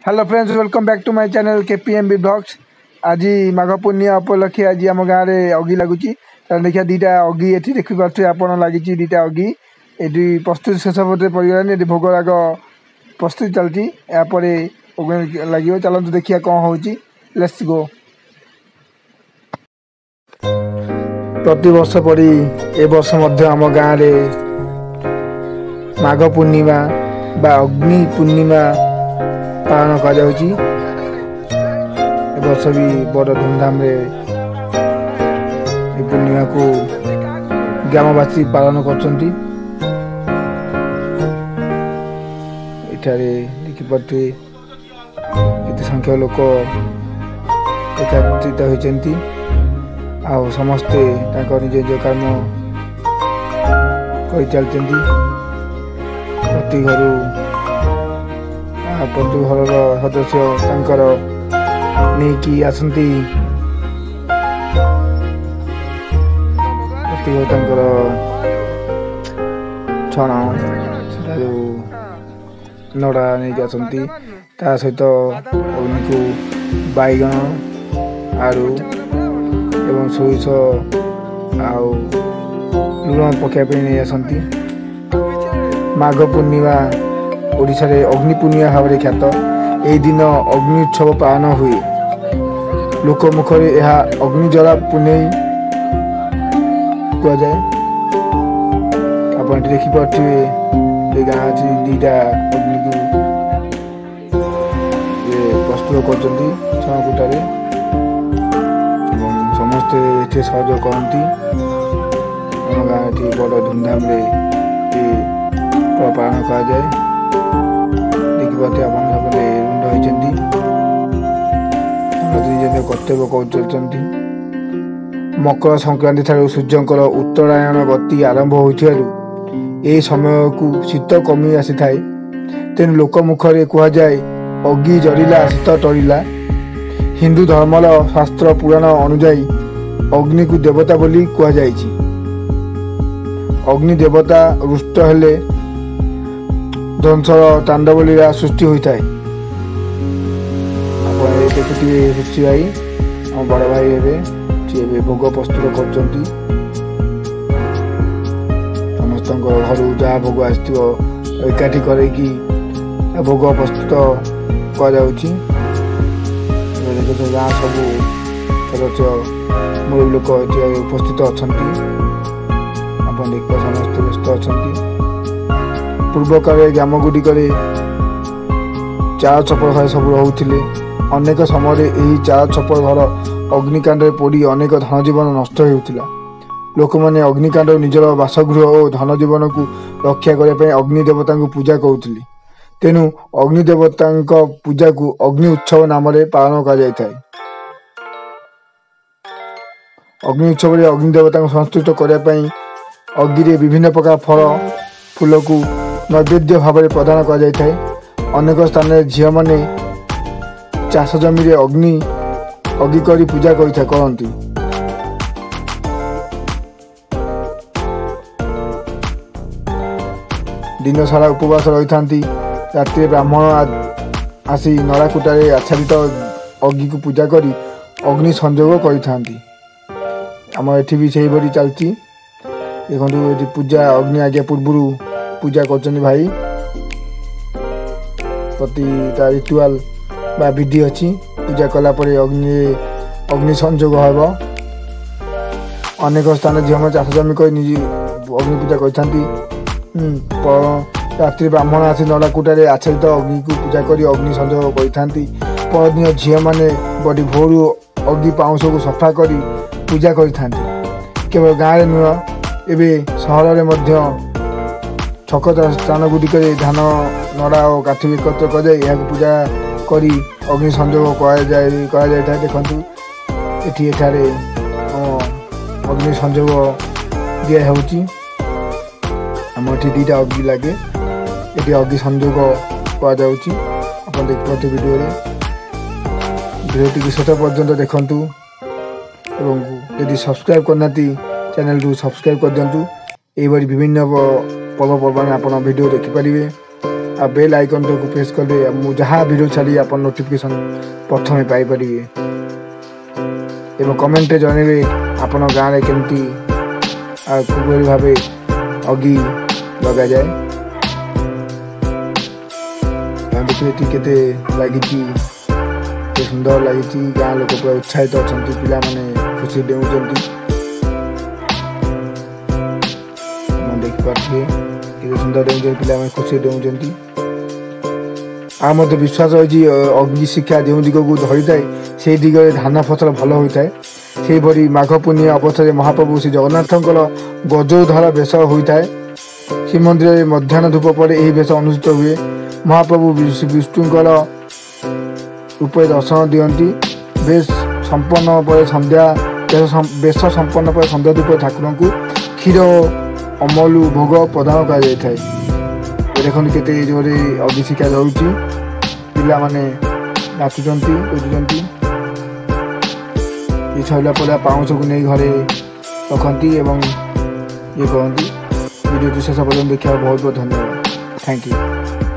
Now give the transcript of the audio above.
Hello friends, welcome back to my channel KPMB vlogs. आज माघ पूर्णिमा उपलक्षे आज आम गाँव में अगी लगुच। देखिए दीटा अगी ये देखिपे आप लगी दीटा अगी ये प्रस्तुति शेष पटे पड़गलानी। ये भोग राग प्रस्तुति चलती यापर लगे। चलते देखिए कौन हो। Let's go. प्रति वर्ष पड़ी ए वर्ष आम गाँव में माघ पूर्णिमा बा अग्नि पूर्णिमा पालन कर वर्ष भी बड़ धूमधाम पूर्णिमा को ग्रामवासी पालन कर देखिपे केते संख्यक लोक एकत्रित होती आ समस्ते निज निज कर्म कर चलती। प्रति घर प्रति घर सदस्य नहीं आसती छण नड़ा नहीं आसती सहित अग्नि को बैगण आलू एवं सोरिष लुण पकाइप नहीं आसती। माघ पूर्णिमा ओडिशा रे अग्नि पूर्णिमा भाव ख्यात। यही दिन अग्नि उत्सव पालन हुए। लोक मुखरे यह अग्निजला पुनई कह जाए। आप देखिपे गाँ दीटा अग्नि को प्रस्तुत कर छणकुटारे समस्ते सहयोग करती। आम गाँव बड़ धूमधाम पालन करा जाए। देखिए आप रुंड होती कर्तव्य कर। मकर संक्रांति ठारू सूर्यंकर उत्तरायण गति आरंभ हो समय को शीत कमी आसी थाए। तेणु लोक मुखरे कह जाए अग्नि जरिला शीत टरिला। हिंदू धर्मर शास्त्र पुराण अनुजाई अग्नि को देवता बोली कह जाइछि। अग्नि देवता रुष्ट हेले ध्वंसर तांडव लीला सृष्टि होता है। देखुए सृष्टि भाई आम बड़ भाई हे भोग प्रस्तुत कर समस्त घर जहाँ भोग आकाठी कर भोग प्रस्तुत कर गाँ सब सदस्य मुरबी लोक उपस्थित अच्छा आप देख समस्त व्यस्त अच्छा। पूर्व काले ग्राम गुड़िक चार छपर घर सब रोते। अनेक समय यही चार छपर घर अग्निकांड पड़ी अनेक धनजीवन नष्ट होता। लोक मैंने अग्निकांड निजर बासगृह और धनजीवन को रक्षा करने अग्नि देवता को पूजा करुले। तेणु अग्नि देवता पूजा को अग्नि उत्सव नाम पालन कर। अग्नि उत्सव में अग्नि देवता को संतुष्ट करने अग्नि विभिन्न प्रकार फल फूल को नैवेद्य भाव में प्रदान कर। अनेक स्थान झील मैंने चाष जमी अग्नि करी पूजा करती। दिन सारा उपवास रही था। राति ब्राह्मण आसी नड़ाकुटारे आच्छादित अग्नि को पूजा करी अग्नि संयोग करती। आम एठी भी से भाई चलती। देखो पूजा अग्नि आज्ञा पूर्व पूजा कर भाई प्रति रिचुआल बा विधि अच्छी। पूजा कलापर अग्नि संयोग हम। अनेक स्थान झील चाष जमी कर अग्नि पूजा करती। रात्रि ब्राह्मण आसी नड़ाकुटारे आच्छादित अग्नि को पूजा कर अग्नि संयोग करती। परदिन झील मैंने बड़ी भोर अग्नि पाउंश को सफा कर पूजा करती। केवल गाँव में नुह एवं सहर में छक स्थान गुड़िक धान नड़ा और काठी एकत्र कर पूजा करी अग्नि संयोग करा देखु एठारे अग्नि संयोग दिखाई। आम ये दीटा अग्नि लगे ये अग्नि संयोग आप देखते वीडियो शेष पर्यंत देखु। यदि सब्सक्राइब करना चैनल को सब्सक्राइब कर दिंतु। ये विभिन्न पर्वपर्वाणी आप वीडियो देखिपारे। आ बेल आइकन को प्रेस कले मु जहाँ वीडियो छाड़ी आप नोटिफिकेशन प्रथम पाइपर एवं कमेंट जनइबे आपण गाँव में केमती किभली भाव अगी लग जाए देखिए केते लगी सुंदर लगी गाँ लोक पूरा उत्साहित अच्छा पिला माने खुशी डेउंट देखिपे के सुंदर डेउं पिला खुशी डेउं आ मत विश्वास अच्छी अग्नि शिक्षा जो दिग को धरी थाए से दिगरे धान फसल भल होता है से भरी माघ पूर्णिमा अवसर में महाप्रभु श्री जगन्नाथ गजौधार बेश होता है श्रीमंदिर में मध्याह्न धूप पर यह बेश अनुष्ठित हुए महाप्रभु विष्णुकर रूप दर्शन दियंती बेश संपन्न पर संध्या बेश संपन्न पर संध्या धूप ठाकुर को क्षीर अमलु भोग प्रदान कर देखते केते जोरे अभिषेका जाऊँगी पिला माने नाचुंट कूदुंट ये सरला पर पाउंस को नहीं घरे रखती एवं ये कहती वीडियो शेष पर्यटन देखा बहुत बहुत धन्यवाद थैंक यू।